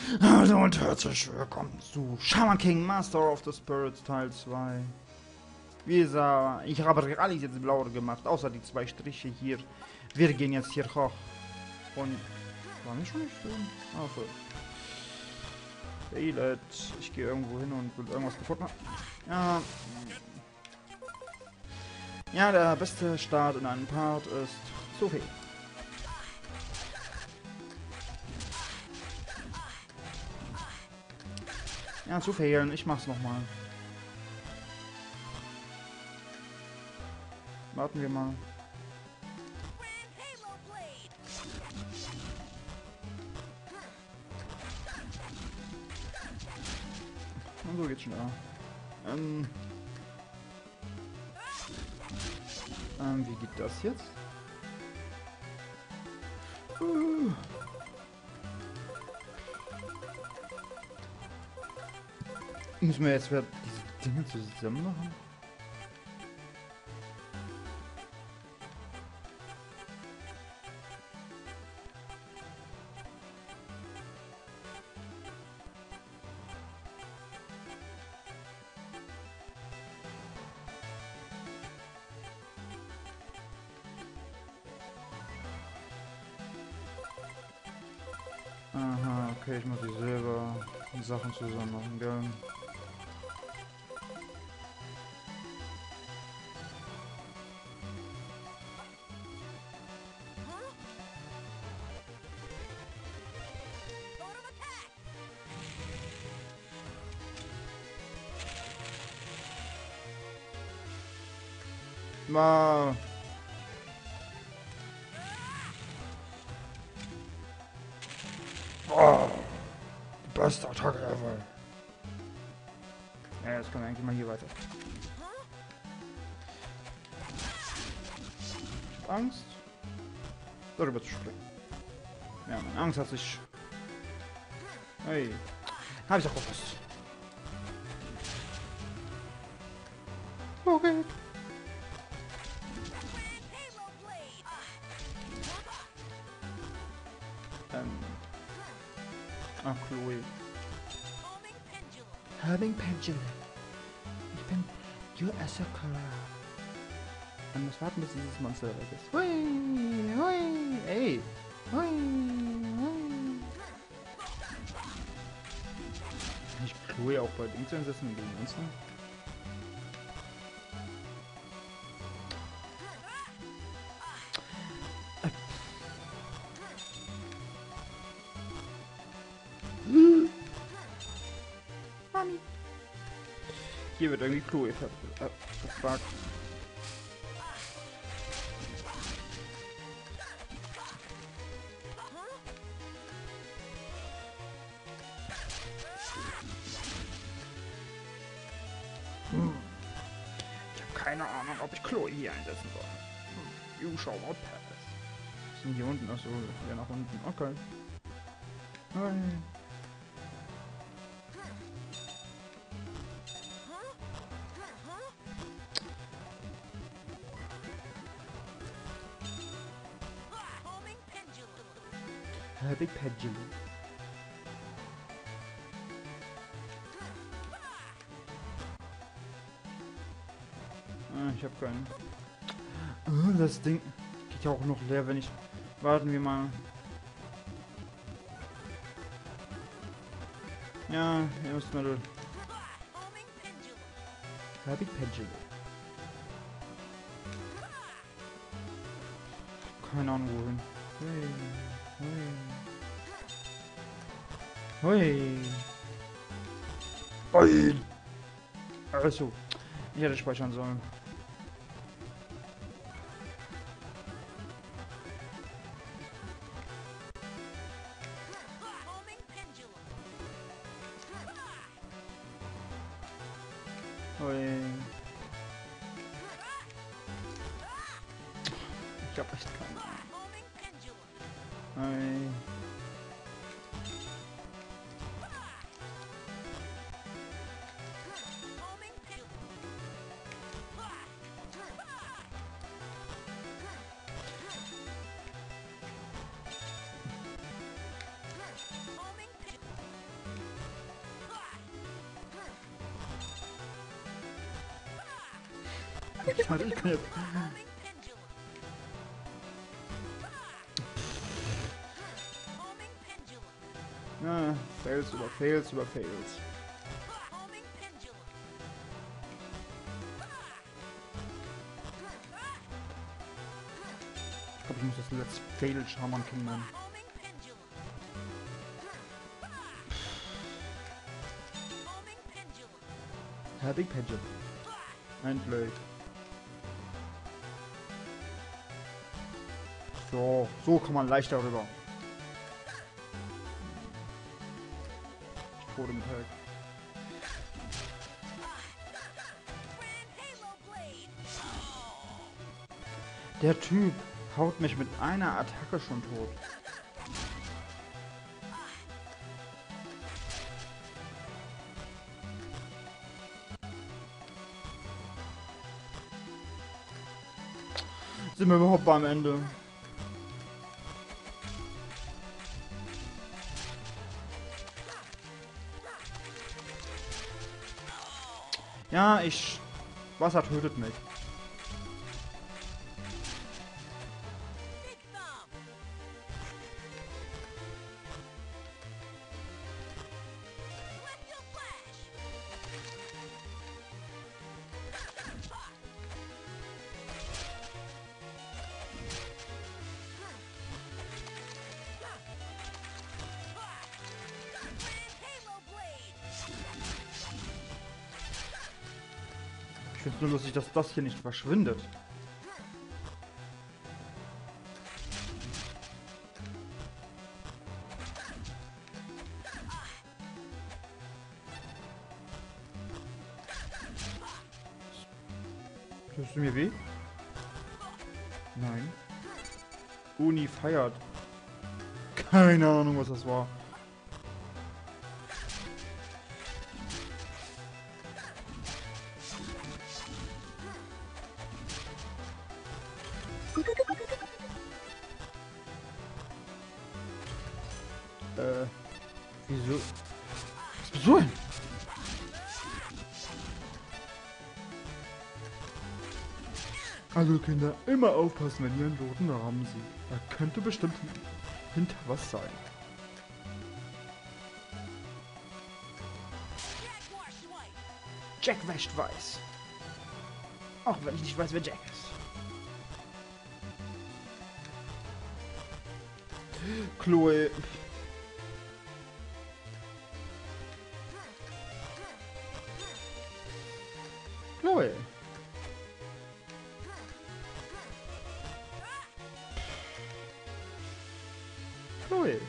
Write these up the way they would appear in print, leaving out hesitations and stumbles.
Hallo und herzlich willkommen zu Shaman King Master of the Spirits Teil 2. Wie gesagt, ich habe alles jetzt blauer gemacht, außer die zwei Striche hier. Wir gehen jetzt hier hoch. Und... War nicht schon nicht schön? Achso. Ich gehe irgendwo hin und will irgendwas gefunden haben. Ja. Ja, der beste Start in einem Part ist Sophie. Ja, zu fehlen. Ich mach's nochmal. Warten wir mal. Und so geht's schon da. Wie geht das jetzt? Müssen wir jetzt wieder diese Dinge zusammen machen? Aha, okay, ich muss die selber Sachen zusammen machen, gell? Ma. Oh, die beste Attacke ever. Ja, jetzt können wir eigentlich mal hier weiter. Ich hab Angst, darüber zu springen. Ja, meine Angst hat sich... Hey, hab ich doch gewusst. Okay. Ach, Chloe. Having Pendulum. Ich bin Asakura. Man muss warten, bis dieses Monster weg ist. Hui, hui, ey. Hui, hui. Kann ich Chloe auch bei Dings einsetzen gegen Monster? Hier wird irgendwie Chloe gefragt. Ich habe keine Ahnung, ob ich Chloe hier einsetzen soll. You shall not pass. Was sind hier unten? Achso, ja, nach unten. Okay. Nein. Big Pendulum. Ich hab keinen. Das Ding geht ja auch noch leer, wenn ich... Warten wir mal. Ja, erstmal... Big Pendulum. Keine Ahnung wohin. Hui. Nein. Also, ich hätte speichern sollen. Hui. Ich hab echt keine Ahnung. Hui. Ich kann jetzt... Ja, Fails über Fails über Fails. Ich glaube, ich muss das Let's Fail Shaman King nennen. Happy Pendulum. Ein Blade. So kann man leichter rüber. Ich tode mit Hulk. Der Typ haut mich mit einer Attacke schon tot. Sind wir überhaupt beim Ende? Ja, Wasser tötet mich. Ich finde es nur lustig, dass das hier nicht verschwindet. Tust du mir weh? Nein. Uni feiert. Keine Ahnung, was das war. Wieso? Was bist du denn? Also Kinder, immer aufpassen, wenn ihr einen roten Rahmen seht. Er könnte bestimmt hinter was sein. Jack wäscht weiß. Auch wenn ich nicht weiß, wer Jack ist. Chloe. Chloe. Chloe.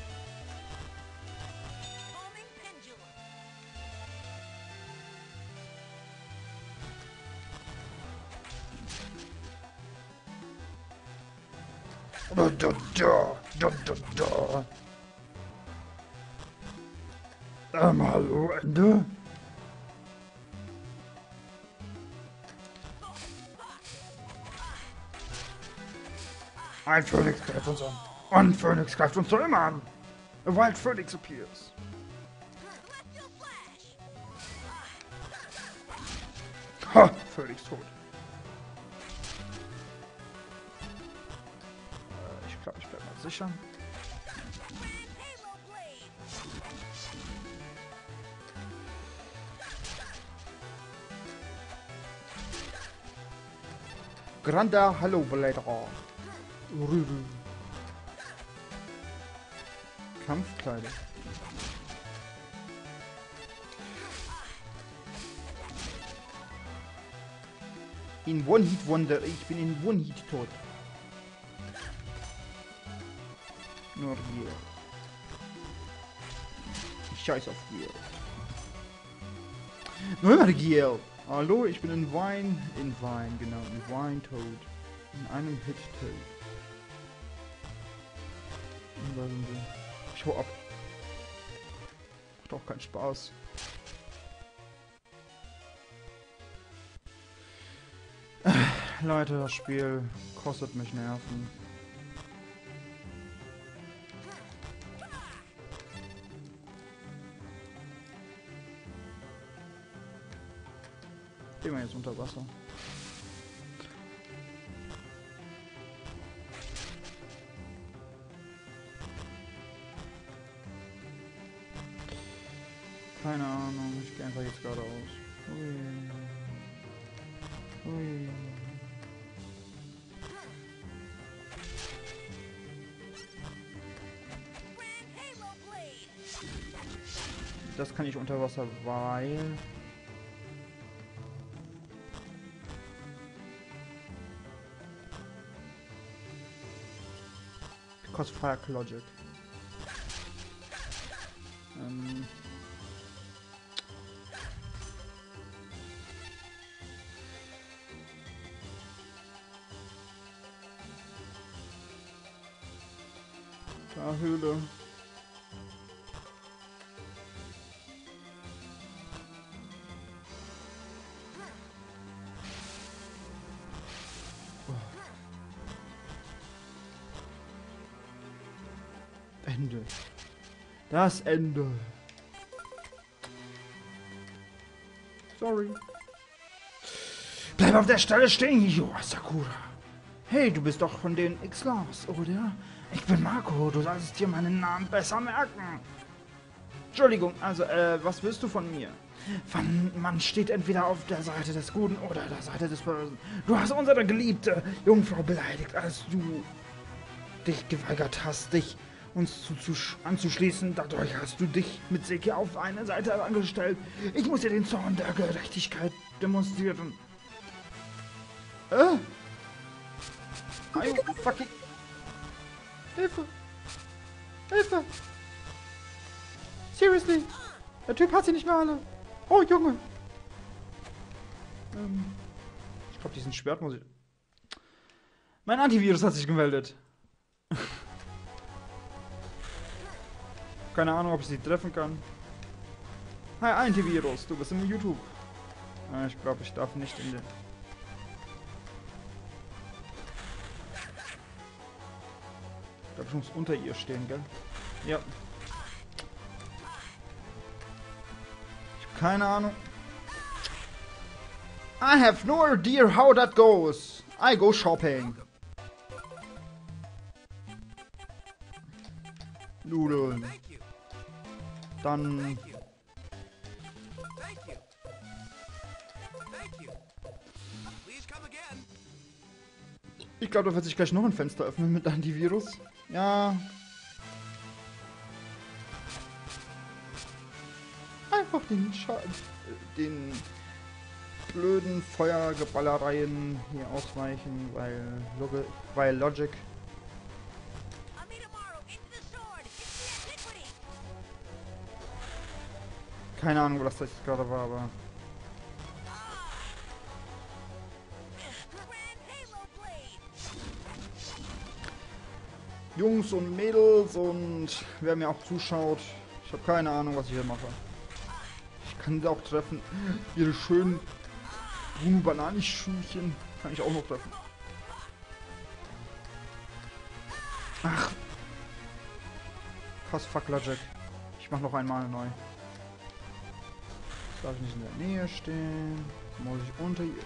Hallo, Ende? Ein Phönix greift uns an. Ein Phönix greift uns doch immer an. A wild Phoenix appears. Ha! Phönix tot. Ich glaube, ich bleib mal sicher. Granda Hallo Blätter. Kampfkleidung. In One Hit Wonder. Ich bin in One Hit tot. Nur hier. Ich scheiß auf hier. Nur immer Giel. Hallo, ich bin in Wine, genau, in Wine Toad. In einem Hit Toad. Und da sind wir. Ich hau ab. Macht auch keinen Spaß. Leute, das Spiel kostet mich Nerven. Gehen wir jetzt unter Wasser. Keine Ahnung, ich gehe einfach jetzt geradeaus. Ui. Ui. Das kann ich unter Wasser, weil... Because Fire Logic. Da Höhle. Ende. Das Ende. Sorry. Bleib auf der Stelle stehen, Yu Sakura. Hey, du bist doch von den X-Laws, oder? Ich bin Marco, du solltest dir meinen Namen besser merken. Entschuldigung, also, was willst du von mir? Man steht entweder auf der Seite des Guten oder der Seite des Bösen. Du hast unsere geliebte Jungfrau beleidigt, als du dich geweigert hast, uns anzuschließen. Dadurch hast du dich mit Seki auf eine Seite angestellt. Ich muss dir den Zorn der Gerechtigkeit demonstrieren. Fucking... Hilfe! Hilfe! Seriously! Der Typ hat sie nicht mehr alle! Oh, Junge! Ich glaube, diesen Schwert muss ich... Mein Antivirus hat sich gemeldet. Keine Ahnung, ob ich sie treffen kann. Hi, Antivirus, du bist im YouTube. Ich glaube, ich darf nicht in den... Ich glaube, ich muss unter ihr stehen, gell? Ja. Ich habe keine Ahnung. I have no idea how that goes. I go shopping. Nudeln. Dann... Ich glaube, da wird sich gleich noch ein Fenster öffnen mit Antivirus. Ja. Einfach den blöden Feuergeballereien hier ausweichen, weil Logic. Keine Ahnung, was das jetzt gerade war, aber... Jungs und Mädels und wer mir auch zuschaut, ich habe keine Ahnung, was ich hier mache. Ich kann sie auch treffen. Ihre schönen grünen Bananenschüchen kann ich auch noch treffen. Ach. Krass, fuck Logic. Ich mach noch einmal neu. Darf ich nicht in der Nähe stehen? Muss ich unter ihr...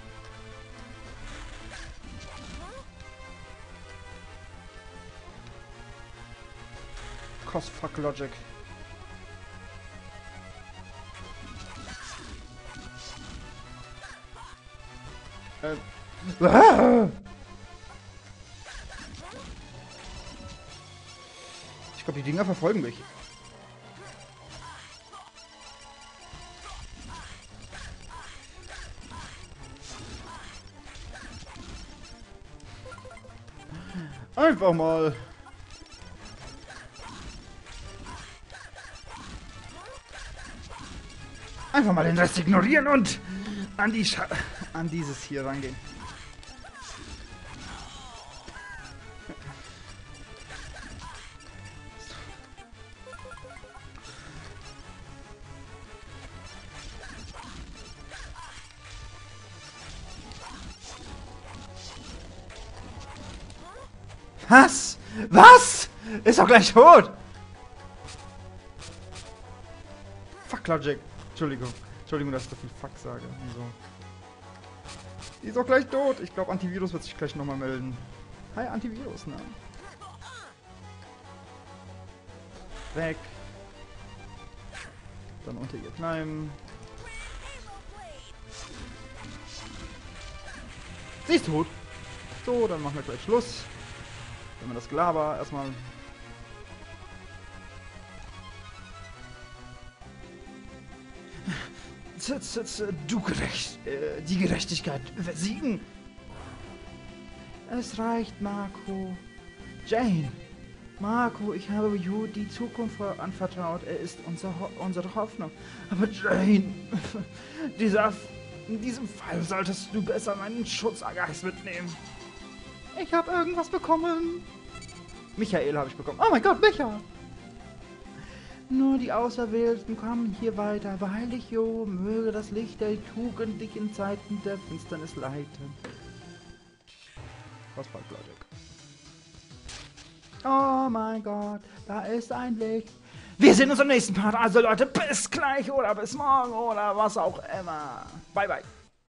Cos fuck Logic. Ich glaube, die Dinger verfolgen mich. Einfach mal. Einfach mal den Rest ignorieren und an dieses hier rangehen. Was? Was? Ist doch gleich tot! Fuck Logic. Entschuldigung, dass ich so viel Fuck sage. So. Die ist doch gleich tot. Ich glaube, Antivirus wird sich gleich nochmal melden. Hi, Antivirus, ne? Weg. Dann unter ihr bleiben. Sie ist tot. So, dann machen wir gleich Schluss. Wenn wir das Gelaber erstmal... Die Gerechtigkeit versiegen. Es reicht, Marco. Jane. Marco, ich habe Jude die Zukunft anvertraut. Er ist unsere Hoffnung. Aber Jane, in diesem Fall solltest du besser meinen Schutzgeist mitnehmen. Ich habe irgendwas bekommen. Michael habe ich bekommen. Oh mein Gott, Micha! Nur die Auserwählten kommen hier weiter. Heilig Jo, möge das Licht der Tugend dich in Zeiten der Finsternis leiten. Was bald, Leute. Oh mein Gott, da ist ein Licht. Wir sehen uns im nächsten Part. Also Leute, bis gleich oder bis morgen oder was auch immer. Bye, bye.